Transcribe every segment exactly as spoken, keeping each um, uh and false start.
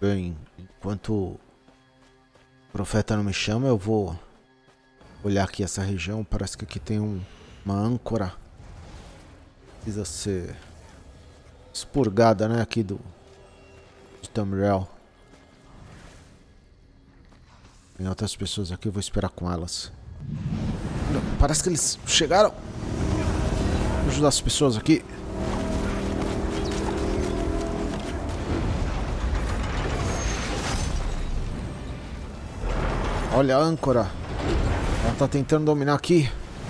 Bem, enquanto o profeta não me chama, eu vou olhar aqui essa região. Parece que aqui tem um, uma âncora. Precisa ser expurgada, né? Aqui do de Tamriel. Tem outras pessoas aqui, eu vou esperar com elas. Parece que eles chegaram. Vou ajudar as pessoas aqui. Olha a âncora. Ela tá tentando dominar aqui.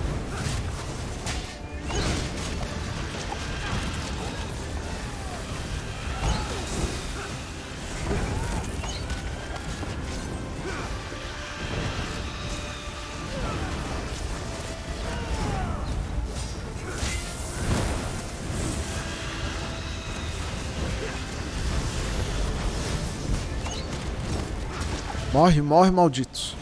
Morre, morre, malditos.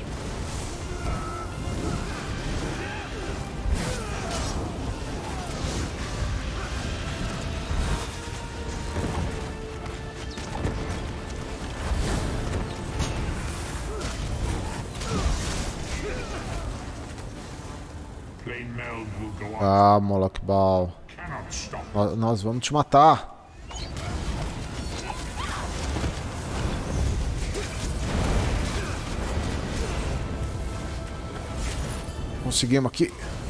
Ah, Moloch Baal. Nós, nós vamos te matar. Conseguimos aqui.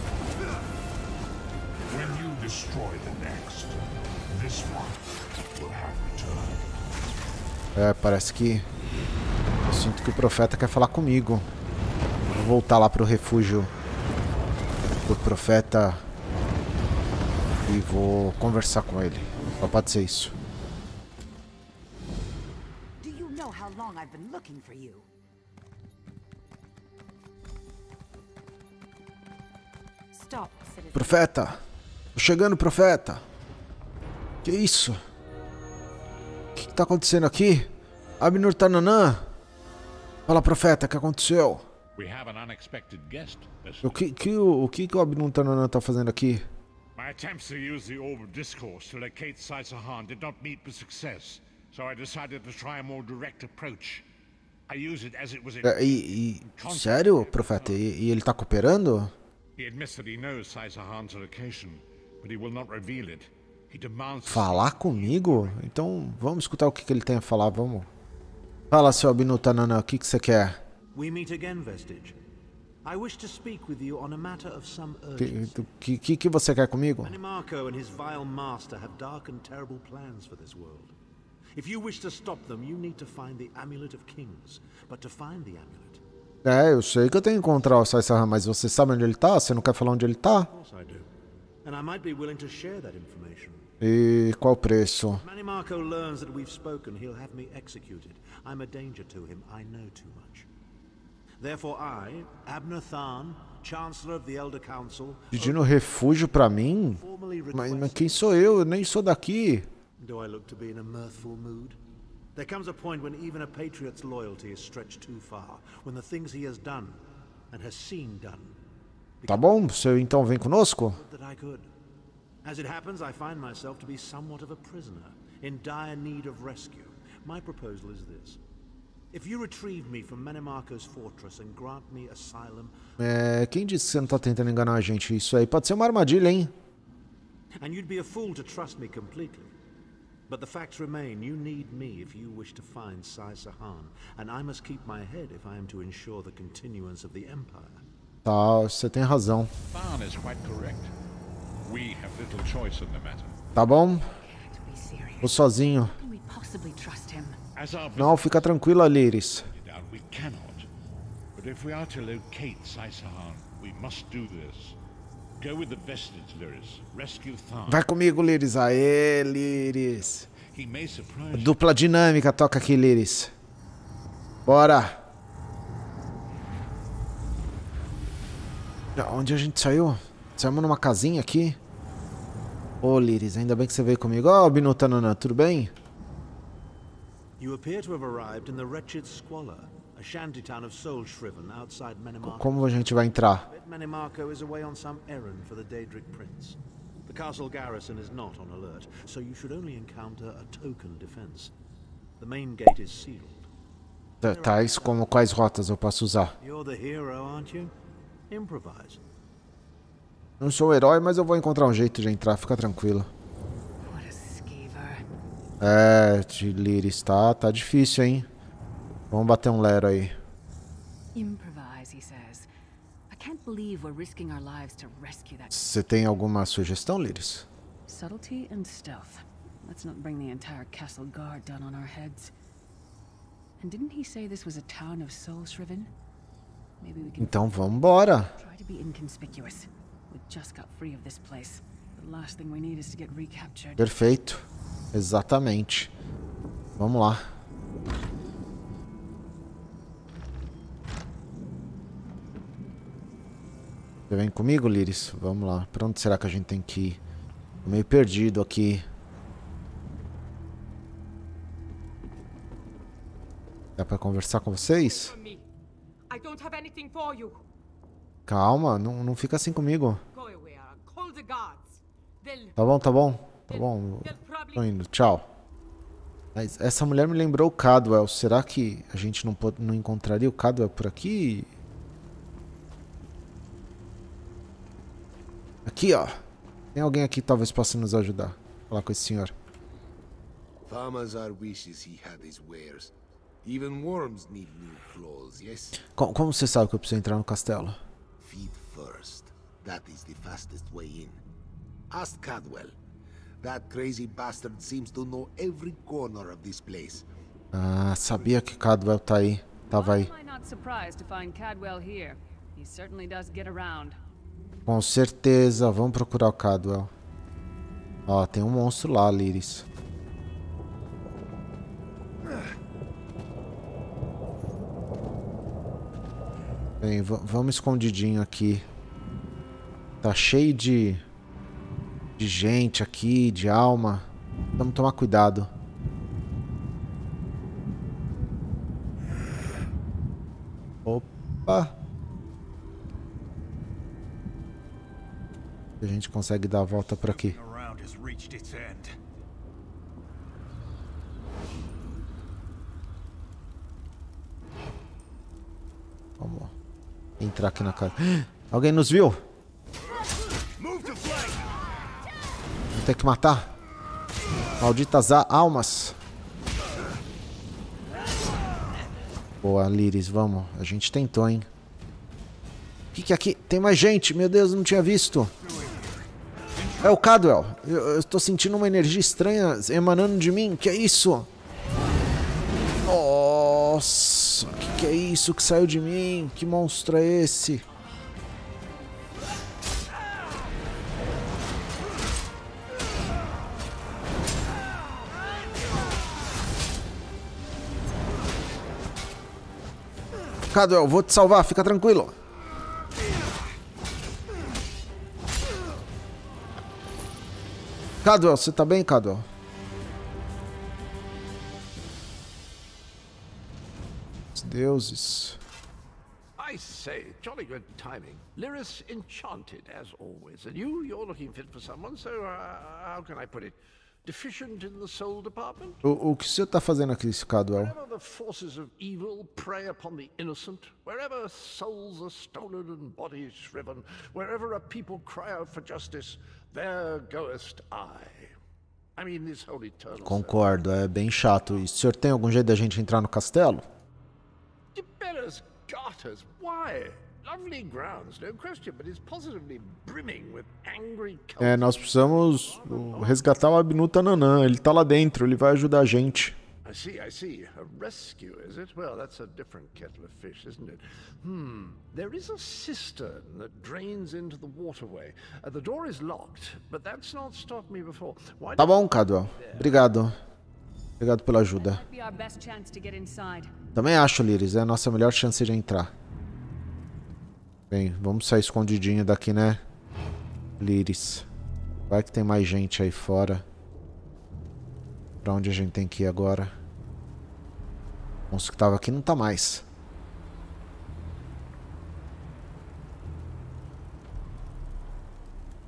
É, parece que eu sinto que o profeta quer falar comigo. Vou voltar lá pro refúgio do profeta e vou conversar com ele. Só pode ser isso. Do you know how long I've been looking for you? Stop, citizen. Profeta! Tô chegando, profeta! Que isso? O que, que tá acontecendo aqui? Abnur Tananã! Fala, profeta, o que aconteceu? We have an unexpected guest. O que, que, o, o que, que o Abnur Tananã tá fazendo aqui? My attempts to use the Orb of Discourse to locate Sai Sahan did not meet with success, so I decided to try a more direct approach. I use it as it was in... É, e, e, sério, profeta? E, e ele tá cooperando? He admits that he knows Sai Sahan's location, but he will not reveal it. He demands... Falar comigo? Então vamos escutar o que, que ele tem a falar, vamos. Fala, seu Abnur Tananã, o que, que você quer? We meet again, Vestige. I wish to speak with you on a matter of some urgency. O que, que, que você quer comigo? Manimarco and his vile master have dark and terrible plans for this world. If you wish to stop them, you need to find the Amulet of Kings. But to find the amulet... É, eu sei que eu tenho que encontrar o Sai Sahan, mas você sabe onde ele tá? Você não quer falar onde ele tá? Of course I do. And I might be willing to share that information. E qual o preço? Manimarco learns that we've spoken, he'll have me executed. I'm a danger to him. I know too much. Therefore I, Abnur Than, Chancellor of the Elder Council, Pedindo refúgio pra mim? formally Mas, mas request... quem sou eu? Eu nem sou daqui. Do I look to be in a mirthful mood? There comes a point when even a patriot's loyalty is stretched too far, when the things he has done and has seen done. Tá bom, você então vem conosco? That I could. As it happens, I find myself to be somewhat of a prisoner, in dire need of rescue. My proposal is this. If you retrieve me from Manimarco's fortress and grant me asylum... É, quem disse que você não tá tentando enganar a gente? Isso aí pode ser uma armadilha, hein? And you'd be a fool to trust me completely. But the facts remain, you need me if you wish to find Sai Sahan, and I must keep my head if I am to ensure the continuance of the Empire. Tá, você tem razão. Than is quite correct. We have little choice in the matter. Tá bom? Be serious. Vou sozinho. Can we possibly trust him? As our Não, fica tranquila, Lyris. pointed out, we cannot. But if we are to locate Sai Sahan, we must do this. Go with the Vestige, Lyris. Rescue Than. Vai comigo, Lyris. Aê, Lyris. He may surprise you. Dupla dinâmica, toca aqui, Lyris. Bora. Onde a gente saiu? Saímos numa casinha aqui. Ô, Lyris, ainda bem que você veio comigo. Ó, oh, Abnur Tananã, tudo bem? You appear to have arrived in the wretched Squalor, a shantytown of Soulshriven outside Manimarco. Como a gente vai entrar? Manimarco is away on some errand for the Daedric Prince. The castle garrison is not on alert, so you should only encounter a token defense. The main gate is sealed. Tá- Tais como quais rotas eu posso usar? You're the hero, aren't you? Improvise. Não sou o herói, mas eu vou encontrar um jeito de entrar, fica tranquilo. What a skeever. É, de Lyris, tá, tá difícil, hein? Vamos bater um lero aí. Improvise, he says. I can't believe we're risking our lives to rescue that. Você tem alguma sugestão, Lyris? Subtlety and stealth. Let's not bring the entire castle guard down on our heads. And didn't he say this was a town of soul shriven? Maybe we can Então vamos embora. try to be inconspicuous. We just got free of this place. The last thing we need is to get recaptured. Perfeito. Exatamente. Vamos lá. Você vem comigo, Lyris? Vamos lá. Pra onde será que a gente tem que ir? Tô meio perdido aqui. Dá pra conversar com vocês? I don't have anything for you. Calma, não, não fica assim comigo. Go away, Aaron. Call the guards. They'll, Tá bom, tá bom. Tá bom. they'll probably... Tô indo. Tchau. Mas essa mulher me lembrou o Cadwell. Será que a gente não, pode, não encontraria o Cadwell por aqui? Aqui, ó. Tem alguém aqui que talvez possa nos ajudar. Vou falar com esse senhor. Farmazar wishes he had his wares. Even worms need new claws, yes? Co- Como você sabe que eu preciso entrar no castelo? Feed first. That is the fastest way in. Ask Cadwell. That crazy bastard seems to know every corner of this place. Ah, sabia que Cadwell tá aí. Tava aí. Why am I not surprised to find Cadwell here? He certainly does get around. Com certeza. Vamos procurar o Cadwell. Ó, tem um monstro lá, Lyris. Bem, v- vamos escondidinho aqui. Tá cheio de... De gente aqui, de alma. Vamos tomar cuidado. Opa! A gente consegue dar a volta por aqui. Around has reached its end. Vamos entrar aqui na casa. Alguém nos viu? Vamos ter que matar. Malditas a- almas. Boa, Lyris, vamos. A gente tentou, hein? O que que é aqui? Tem mais gente. Meu Deus, não tinha visto. É o Cadwell. Eu, eu tô sentindo uma energia estranha emanando de mim. Que é isso? Nossa, que que é isso que saiu de mim? Que monstro é esse? Cadwell, vou te salvar, fica tranquilo. Cadwell, você tá bem, Cadwell? Os deuses. I say, jolly good timing. Lyris enchanted, as always. And you, you're looking fit for someone, so uh, how can I put it? Deficient in the soul department? O, o que você tá fazendo aqui, Cadwell? Wherever the forces of evil prey upon the innocent, wherever souls are stolen and bodies shriven, wherever a people cry out for justice, there goest I. I mean, this whole eternal... Concordo, é bem chato isso. O senhor tem algum jeito da gente entrar no castelo? Tiberas garters, why? Lovely grounds, no question, but it's positively brimming with angry É, nós precisamos uh, resgatar o Abnuta Nanã. Ele tá lá dentro, ele vai ajudar a gente. I see, I see. A rescue, is it? Well, that's a different kettle of fish, isn't it? Hmm. There is a cistern that drains into the waterway. Uh, the door is locked, but that's not stopped me before. Why Tá bom, Cadwell. Obrigado. Obrigado pela ajuda. Might be our best chance to get inside. Também acho, Lyris. É a nossa melhor chance de entrar. Bem, vamos sair escondidinho daqui, né? Lyris. Vai que tem mais gente aí fora. Pra onde a gente tem que ir agora? O monstro que tava aqui não tá mais.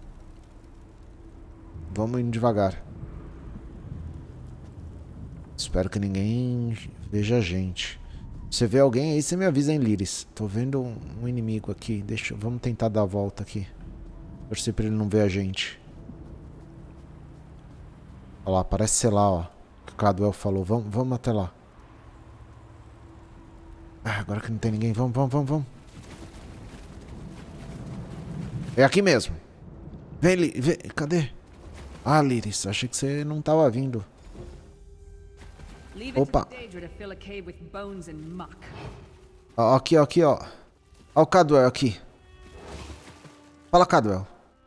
Vamos indo devagar. Espero espero que ninguém veja a gente. Se você vê alguém aí, você me avisa, hein, Lyris. Tô vendo um, um inimigo aqui. Deixa, vamos tentar dar a volta aqui. Torcer pra ele não ver a gente. Olha lá, parece ser lá, ó. Que o Cadwell falou. Vamos, vamos até lá. Ah, agora que não tem ninguém. Vamos, vamos, vamos, vamos. É aqui mesmo. Vem, Lyris. Vem. Cadê? Ah, Lyris. Achei que você não tava vindo. Opa. Ó, aqui, ó, aqui, ó. Ó o Cadwell aqui. Fala, Cadwell.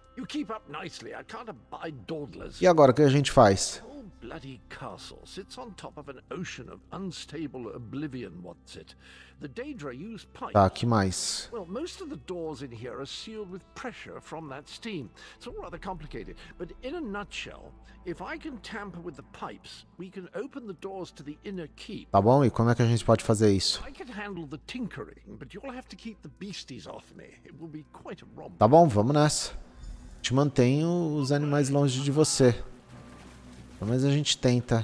E agora, o que a gente faz? Bloody castle sits on top of an ocean of unstable oblivion, what's it? The Daedra use pipes. Tá, que mais? Well, most of the doors in here are sealed with pressure from that steam. It's all rather complicated, but in a nutshell, if I can tamper with the pipes, we can open the doors to the inner keep. Tá bom, e como é que a gente pode fazer isso? I can handle the tinkering, but you'll have to keep the beasties off me. It will be quite a romp. Tá bom, vamos nessa. Te mantenho os animais longe de você. Mas a gente tenta.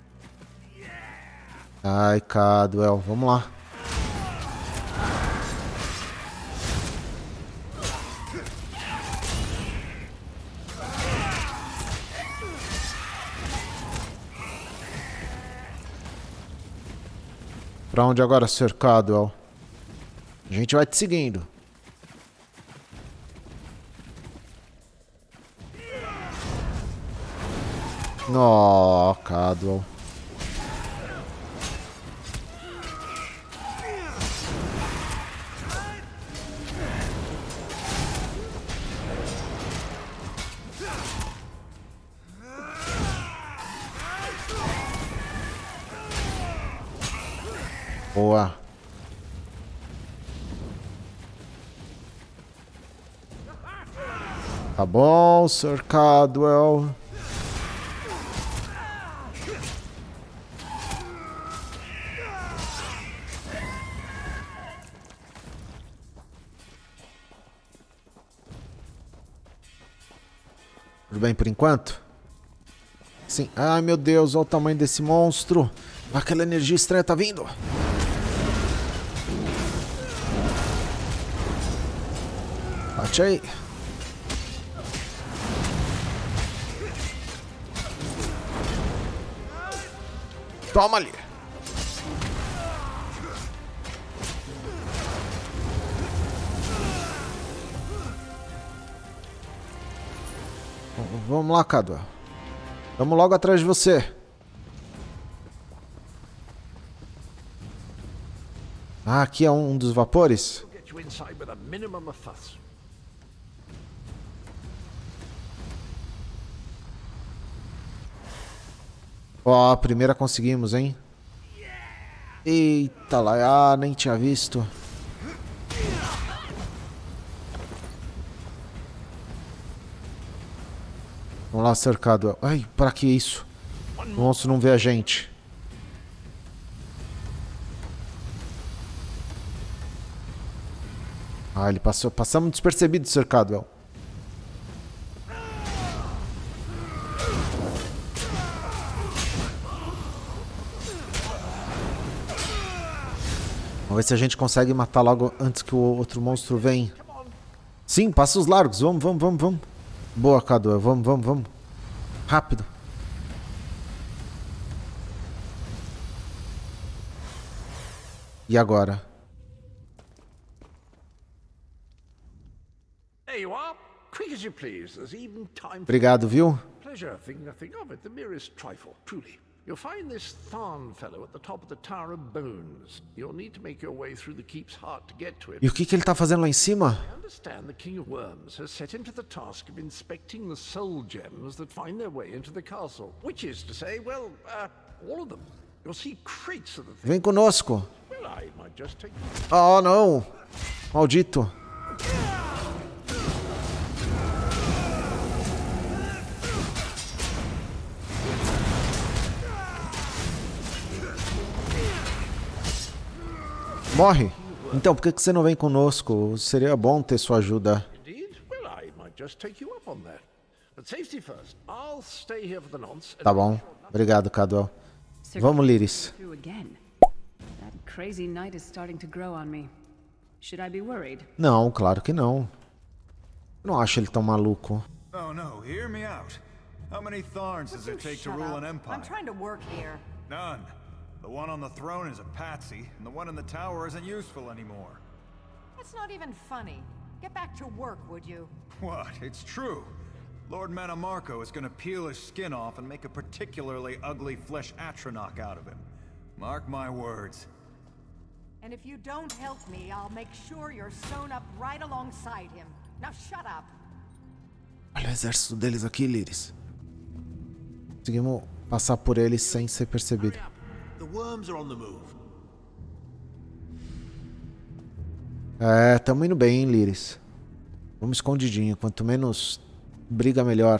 Ai, Cadwell, vamos lá. Pra onde agora, senhor Cadwell? A gente vai te seguindo. Nó, Cadwell. Boa. Tá bom, senhor Cadwell. Tudo bem por enquanto? Sim. Ai, meu Deus, olha o tamanho desse monstro. Aquela energia estranha tá vindo. Bate aí. Toma ali. Vamos lá, Cadwell. Vamos logo atrás de você. Ah, aqui é um dos vapores. Ó, a primeira conseguimos, hein? Eita lá, ah, nem tinha visto. Vamos lá, cercado. Ai, pra que isso? O monstro não vê a gente. Ah, ele passou. Passamos despercebido, cercado. Vamos ver se a gente consegue matar logo antes que o outro monstro venha. Sim, passos largos. Vamos, vamos, vamos, vamos. Boa, Cadwell. Vamos, vamos, vamos. Rápido. E agora? Obrigado, viu? Pleasure, think nothing of it. The merest trifle, truly. You'll find this Tharn fellow at the top of the Tower of Bones. You'll need to make your way through the keep's heart to get to him. E o que que ele tá fazendo lá em cima? I understand the King of Worms has set him to the task of inspecting the soul gems that find their way into the castle. Which is to say, well, uh, all of them. You'll see crates of the things. Vem conosco. Well, I might just take... Oh, não. Maldito. Morre. Então, por que que você não vem conosco? Seria bom ter sua ajuda. Tá bom. Obrigado, Cadwell. Vamos, Lyris. Through again. That crazy night is starting to grow on me. Should I be worried? Não, claro que não. Eu não acho ele tão maluco. Oh no, hear me out. How many Tharns does it take to rule an empire? I'm trying to work here. None. The one on the throne is a patsy, and the one in the tower isn't useful anymore. That's not even funny. Get back to work, would you? What? It's true. Lord Manamarco is gonna peel his skin off and make a particularly ugly flesh Atronach out of him. Mark my words. And if you don't help me, I'll make sure you're sewn up right alongside him. Now shut up. Olha o exército deles aqui, Lyris. Conseguimos passar por eles sem ser percebido. The worms are on the move. É, tamo indo bem, hein, Lyris. Vamos escondidinho. Quanto menos briga, melhor.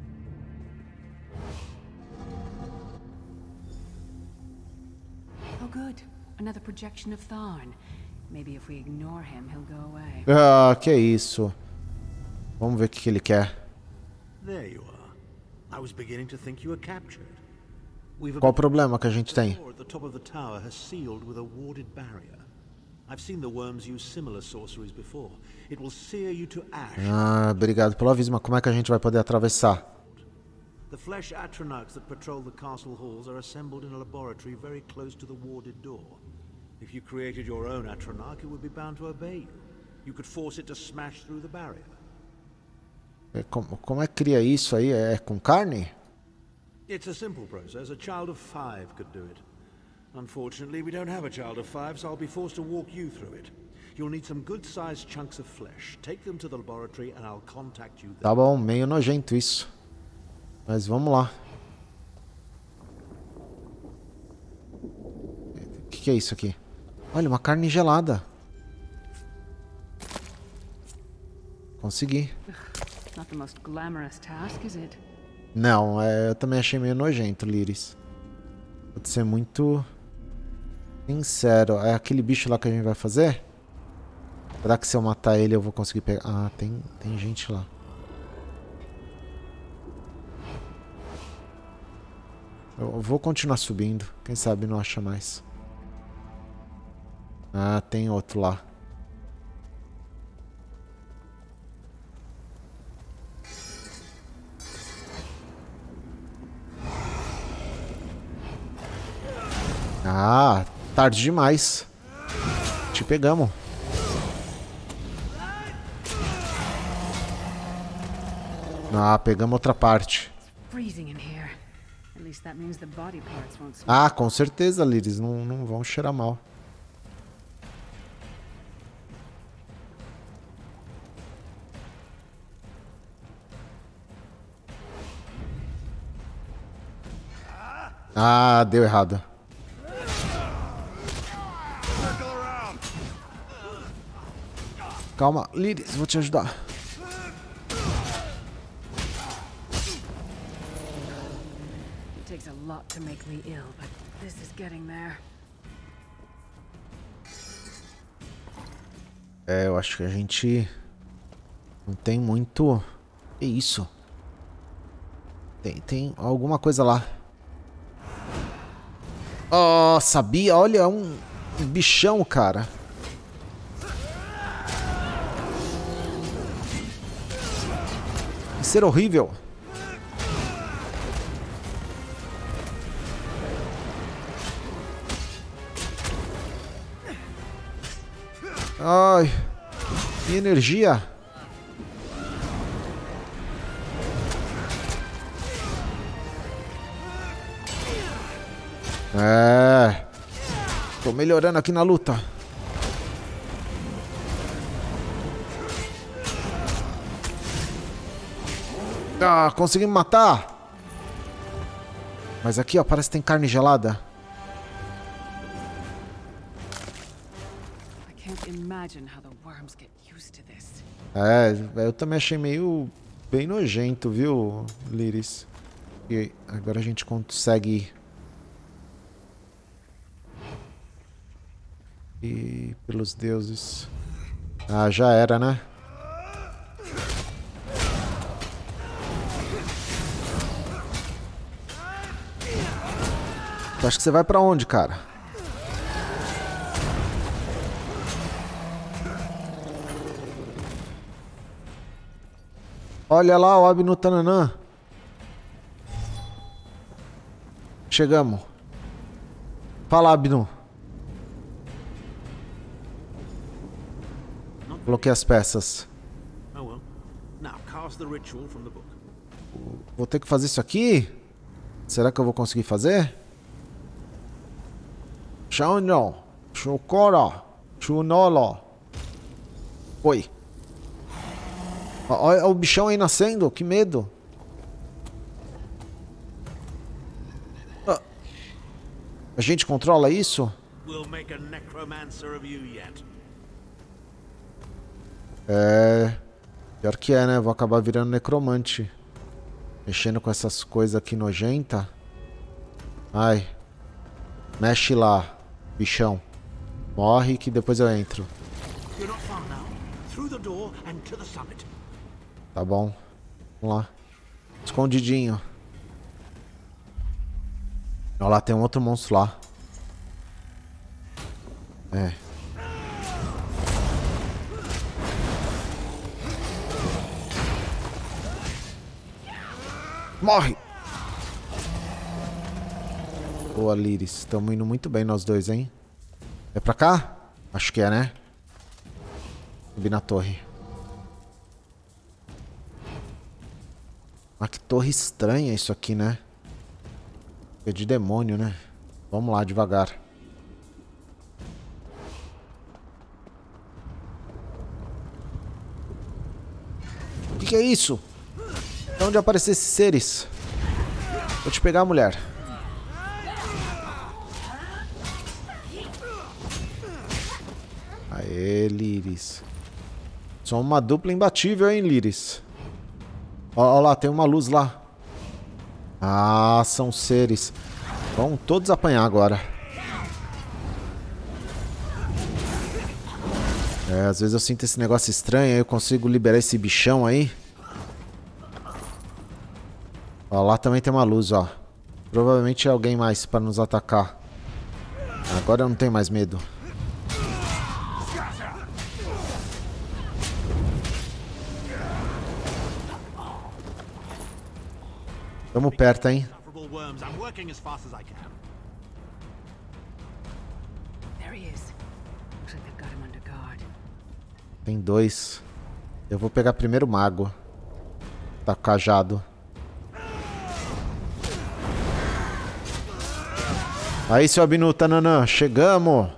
Oh, good. Another projection of Tharn. Maybe if we ignore him, he'll go away. Ah, que isso. Vamos ver o que, que ele quer. There you are. I was beginning to think you were captured. We've Qual o problema que a gente tem? at the top of the tower has sealed with a warded barrier. I've seen the worms use similar sorceries before. It will sear you to ash. Ah, obrigado pelo aviso, mas como é que a gente vai poder atravessar? The flesh Atronachs that patrol the castle halls are assembled in a laboratory very close to the warded door. If you created your own Atronach, it would be bound to obey you. You could force it to smash through the barrier. É, como, como é que cria isso aí? É com carne? It's a simple process. A child of five could do it. Unfortunately, we don't have a child of five, so I'll be forced to walk you through it. You'll need some good-sized chunks of flesh. Take them to the laboratory and I'll contact you there. Tá bom, meio nojento isso. Mas vamos lá. O que, que é isso aqui? Olha, uma carne gelada. Consegui. Not the most glamorous task, is it? Não, é, eu também achei meio nojento, Lyris. Vou ser muito sincero. É aquele bicho lá que a gente vai fazer? Será que se eu matar ele eu vou conseguir pegar? Ah, tem, tem gente lá. Eu vou continuar subindo. Quem sabe não acha mais. Ah, tem outro lá. Ah, tarde demais. Te pegamos. Ah, pegamos outra parte. Freezing in here. At least that means the body parts won't smell. Ah, com certeza, Lyris. Não, não vão cheirar mal. Ah, deu errado. Calma, Lyris, vou te ajudar. It takes a lot to make me ill, but this is getting there. É, eu acho que a gente não tem muito. Que isso? Tem, tem alguma coisa lá. Oh, sabia? Olha, um bichão, cara. Isso era horrível. Ai, minha energia. É. Tô melhorando aqui na luta. Ah, consegui me matar. Mas aqui, ó, parece que tem carne gelada. I can't imagine how the worms get used to this. É, eu também achei meio bem nojento, viu, Lyris? E agora a gente consegue ir pelos deuses. Ah, já era, né? Você acha que você vai pra onde, cara? Olha lá o Abnu Tananã. Chegamos. Fala, Abnu. Coloquei as peças. Vou ter que fazer isso aqui? Será que eu vou conseguir fazer? Shauno, Shukora, Shunolo. Oi. Olha o bichão aí nascendo, que medo. Ah. A gente controla isso? É... Pior que é, né? Vou acabar virando necromante. Mexendo com essas coisas aqui nojenta. Ai. Mexe lá, bichão. Morre que depois eu entro. Tá bom. Vamos lá. Escondidinho. Olha lá, tem um outro monstro lá. É. Morre! Boa, Lyris. Estamos indo muito bem nós dois, hein? É pra cá? Acho que é, né? Subir na torre. Ah, que torre estranha isso aqui, né? É de demônio, né? Vamos lá, devagar. O que, que é isso? De onde apareceram esses seres? Vou te pegar, mulher. Aê, Lyris. Só uma dupla imbatível, hein, Lyris? Olha lá, tem uma luz lá. Ah, são seres. Vão todos apanhar agora. É, às vezes eu sinto esse negócio estranho, aí eu consigo liberar esse bichão aí. Ó, lá também tem uma luz, ó. Provavelmente é alguém mais para nos atacar. Agora eu não tenho mais medo. Tamo perto, hein? Tem dois. Eu vou pegar primeiro o mago. Tá com cajado. Aí, seu Abnu Tananã, chegamos!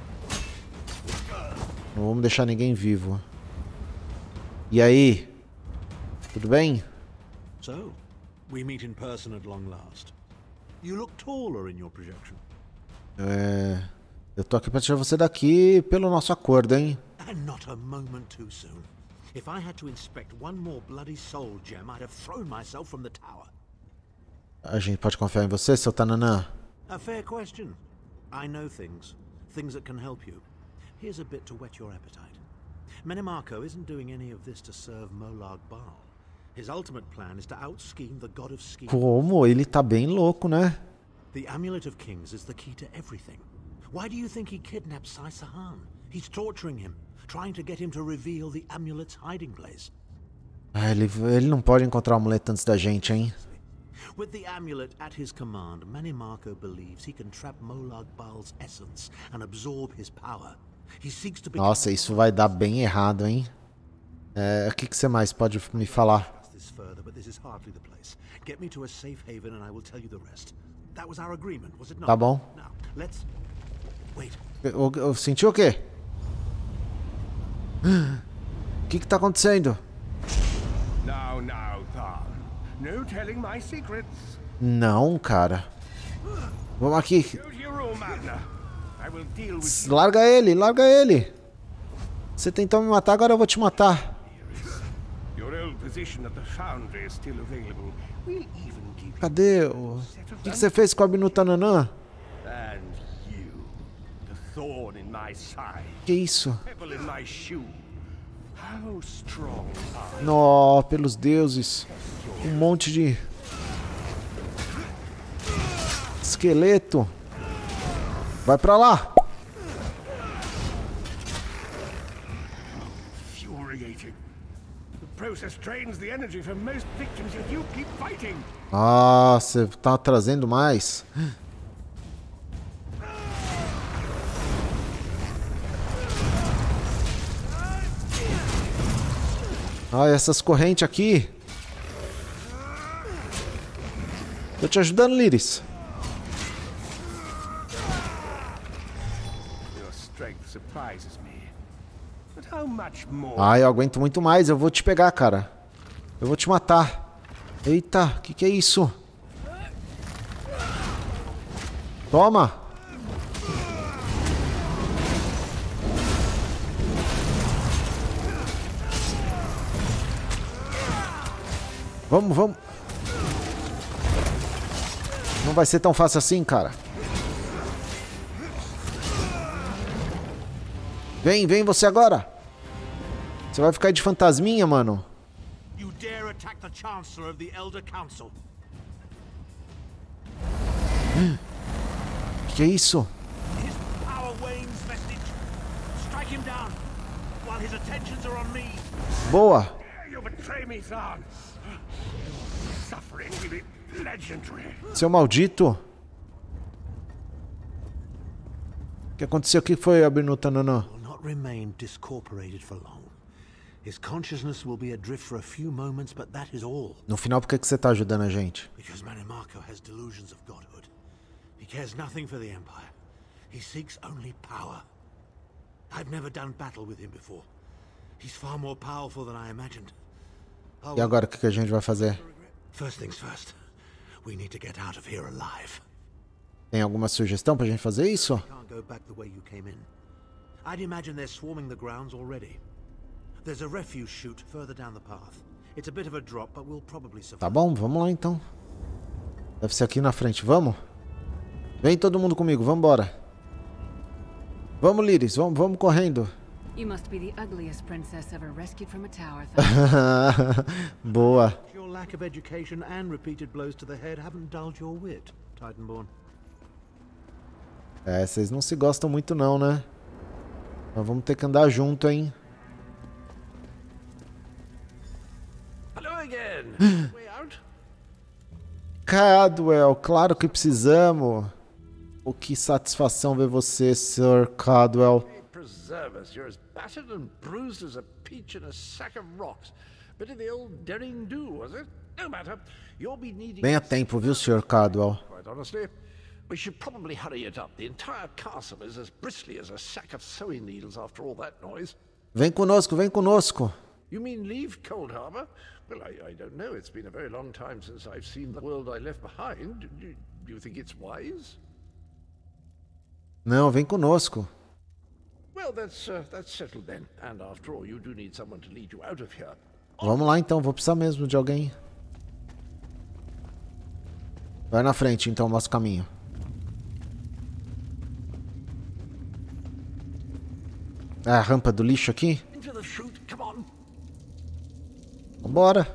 Não vamos deixar ninguém vivo. E aí? Tudo bem? So, we meet in person at long last. You look taller in your projection. É... Eu tô aqui pra tirar você daqui pelo nosso acordo, hein? And not a moment too soon. If I had to inspect one more bloody soul gem, I'd have thrown myself from the tower. A gente pode confiar em você, seu Tananã? A fair question. I know things. Things that can help you. Here's a bit to whet your appetite. Menimarco isn't doing any of this to serve Molag Bal. His ultimate plan is to out-scheme the god of schemes. Como? Ele tá bem louco, né? The Amulet of Kings is the key to everything. Why do you think he kidnapped Sai Sahan? He's torturing him, trying to get him to reveal the amulet's hiding place. Ah, ele, ele não pode encontrar o amuleto antes da gente, hein? With the amulet at his command, Menimarco believes he can trap Molag Bal's essence and absorb his power. He seeks to become... Nossa, isso vai dar bem errado, hein? É, o que, que você mais pode me falar? Tá bom. Eu, eu senti o quê? O que que tá acontecendo? Now, now, Thal. No telling my secrets. Não, cara. Vamos aqui. Go to your room, Magna. I will deal with you. Larga ele, larga ele. Você tentou me matar, agora eu vou te matar. Your old position at the foundry is still available. We'll even give you Cadê o... O que que você fez com a Abnu Tananã? And you, the thorn in my side. Que isso? Pebble in my shoe. How strong are you? Nó, pelos deuses. Um monte de... esqueleto. Vai pra lá. Infuriating. The process drains the energy from most victims, yet you keep fighting. Ah, você tá trazendo mais. Ah, essas correntes aqui. Tô te ajudando, Lyris. Your strength surprises me. But how much more? Ah, eu aguento muito mais. Eu vou te pegar, cara. Eu vou te matar. Eita, que que é isso? Toma. Vamos, vamos. Não vai ser tão fácil assim, cara. Vem, vem você agora. Você vai ficar de fantasminha, mano. You dare attack the Chancellor of the Elder Council. Que é isso? His power wanes, Vestige. Strike him down while his attentions are on me. Boa. You betray me, Thrawn. Suffering will be legendary. Seu maldito. O que aconteceu? O que foi, Abinuta Nanã? Will not remain discorporated for long. His consciousness will be adrift for a few moments, but that is all. No final, por que que você tá ajudando a gente? Because Manimarco has delusions of godhood. He cares nothing for the Empire. He seeks only power. I've never done battle with him before. He's far more powerful than I imagined. Oh, E agora, o que que a gente vai fazer? first things first. We need to get out of here alive. Tem alguma sugestão pra gente fazer isso? Can't go back the way you came in. I'd imagine they're swarming the grounds already. There's a refuse chute further down the path. It's a bit of a drop, but we'll probably survive. Tá bom, vamos lá então. Deve ser aqui na frente, vamos? Vem todo mundo comigo, vamos embora. Vamos, Lyris, vamos, vamos correndo. You must be the ugliest princess ever rescued from a tower. Boa. Your lack of education and repeated blows to the head haven't dulled your wit, Titanborn. É, vocês não se gostam muito não, né? Nós vamos ter que andar junto, hein? Hello again. Way out? Cadwell, claro que precisamos. Oh, que satisfação ver você, Sir Cadwell. Preserve us, you're as battered and bruised as a peach in a sack of rocks. Bit of the old derring do, was it? No matter. You'll be needing... Bem a tempo, viu, senhor Cadwell? Quite honestly, we should probably hurry it up. The entire castle is as bristly as a sack of sewing needles after all that noise. Vem conosco, vem conosco. You mean leave Cold Harbor? Well, I, I don't know. It's been a very long time since I've seen the world I left behind. Do, do you think it's wise? Não, vem conosco. Well, that's, uh, that's settled then. And after all, you do need someone to lead you out of here. Vamos lá então, vou precisar mesmo de alguém. Vai na frente então, nosso caminho. É a rampa do lixo aqui? Into the chute, come on. Vambora.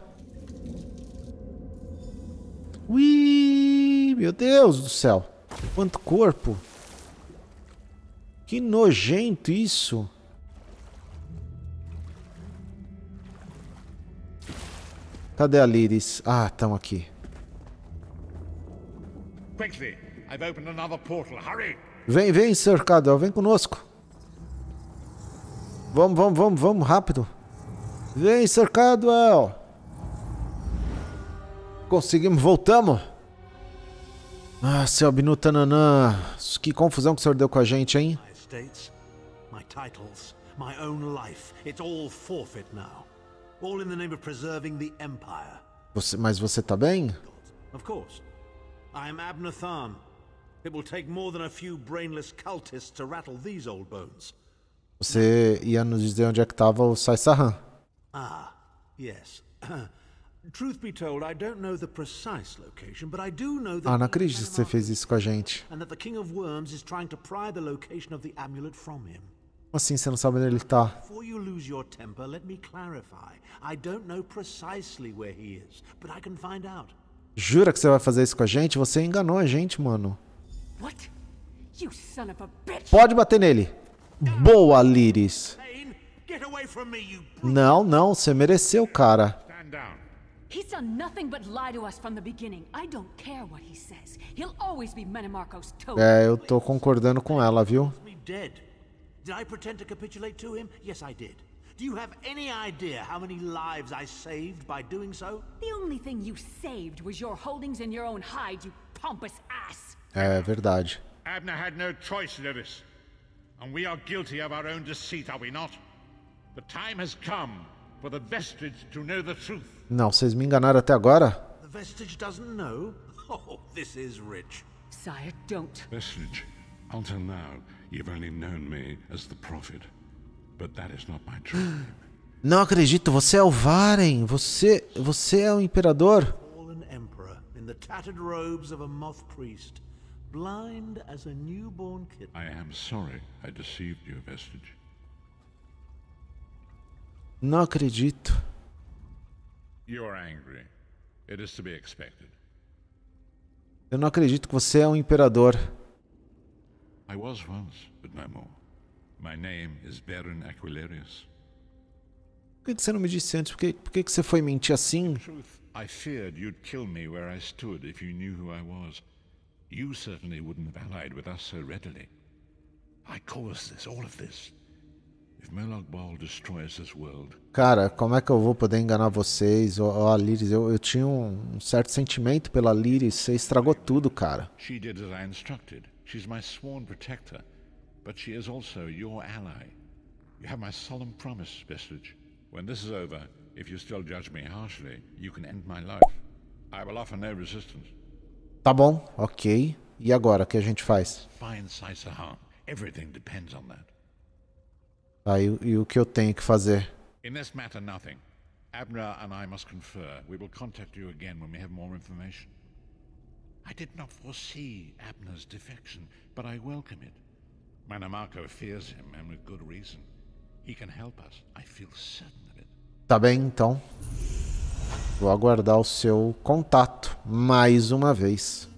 Ui, meu Deus do céu. Quanto corpo. Que nojento isso. Cadê a Lyris? Ah, estão aqui. Quickly, I've opened another portal. Hurry! Vem, vem, Sir Cadwell, vem conosco. Vamos, vamos, vamos, vamos, rápido. Vem, Sir Cadwell. Conseguimos, voltamos. Ah, seu Abinuta Nanã. Que confusão que o senhor deu com a gente, hein? My estates, my titles, my own life. It's all forfeit now. All in the name of preserving the Empire. Você, mas você tá bem? Of course. I am Abner Tharn. It will take more than a few brainless cultists to rattle these old bones. Você ia nos dizer onde é que tava o Sai Sahan. Ah, yes. Truth be told, I don't know the precise location, but I do know that... Ah, não acredito que você fez isso com a gente. And that the King of Worms is trying to pry the location of the amulet from him. Como assim você não sabe onde ele tá? Before you lose your temper, let me clarify. I don't know precisely where he is, but I can find out. Jura que você vai fazer isso com a gente? Você enganou a gente, mano. What? You son of a bitch. Pode bater nele. Boa, Lyris. Get away from me, you... Não, não, você mereceu, cara. Stand down. He's done nothing but lie to us from the beginning. I don't care what he says. He'll always be Menimarco's toad. É, eu tô concordando com ela, viu? Me dead. Did I pretend to capitulate to him? Yes, I did. Do you have any idea how many lives I saved by doing so? The only thing you saved was your holdings in your own hide, you pompous ass. É verdade. Abner had no choice, Lyris. And we are guilty of our own deceit, are we not? The time has come for the Vestige to know the truth. Não, vocês me enganaram até agora? The Vestige doesn't know? Oh, this is rich. Sire, don't. Vestige, until now, you've only known me as the Prophet. But that is not my true name. Não acredito, você é o Varen. Você, você é o Imperador. Fallen Emperor in the tattered robes of a moth priest, blind as a newborn kitten. I am sorry I deceived you, Vestige. Não acredito. You're angry. It is to be expected. Eu não acredito que você é um Imperador. I was once, but no more. My name is Baron Aquilarius. Por que você não me disse antes? Por que, por que você foi mentir assim? Truth, I feared you'd kill me where I stood if you knew who I was. You certainly wouldn't have allied with us so readily. I caused this, all of this. If Molag Bal destroys this world... Cara, como é que eu vou poder enganar vocês? Ó, a Lyris, eu, eu tinha um, um certo sentimento pela Lyris. Você estragou tudo, cara. She did as I instructed. She's my sworn protector. But she is also your ally. You have my solemn promise, Vestige. When this is over, if you still judge me harshly, you can end my life. I will offer no resistance. Tá bom, ok. E agora, o que a gente faz? Find Saisahan. Everything depends on that. Tá, e, e o que eu tenho que fazer? In this matter, nothing. Abner and I must confer. We will contact you again when we have more information. I did not foresee Abner's defection, but I welcome it. Menimarco fears him, and with good reason. He can help us. I feel certain of it. Tá bem, então. Vou aguardar o seu contato mais uma vez.